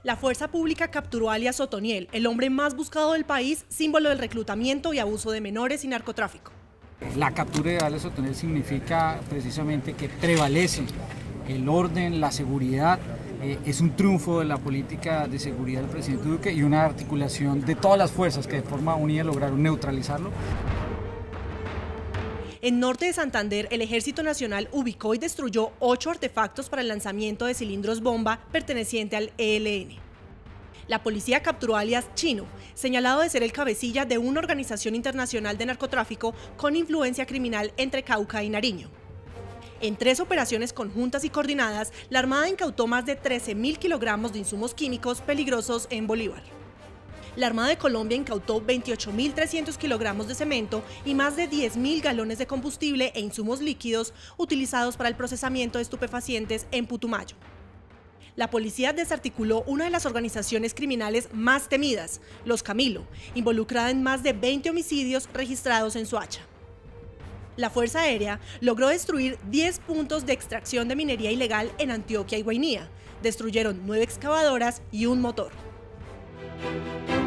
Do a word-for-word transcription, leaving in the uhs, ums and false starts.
La fuerza pública capturó a alias Otoniel, el hombre más buscado del país, símbolo del reclutamiento y abuso de menores y narcotráfico. La captura de alias Otoniel significa precisamente que prevalece el orden, la seguridad. Eh, es un triunfo de la política de seguridad del presidente Duque y una articulación de todas las fuerzas que de forma unida lograron neutralizarlo. En norte de Santander, el Ejército Nacional ubicó y destruyó ocho artefactos para el lanzamiento de cilindros bomba perteneciente al E L N. La policía capturó a alias Chino, señalado de ser el cabecilla de una organización internacional de narcotráfico con influencia criminal entre Cauca y Nariño. En tres operaciones conjuntas y coordinadas, la Armada incautó más de trece mil kilogramos de insumos químicos peligrosos en Bolívar. La Armada de Colombia incautó veintiocho mil trescientos kilogramos de cemento y más de diez mil galones de combustible e insumos líquidos utilizados para el procesamiento de estupefacientes en Putumayo. La policía desarticuló una de las organizaciones criminales más temidas, los Camilo, involucrada en más de veinte homicidios registrados en Soacha. La Fuerza Aérea logró destruir diez puntos de extracción de minería ilegal en Antioquia y Guainía. Destruyeron nueve excavadoras y un motor.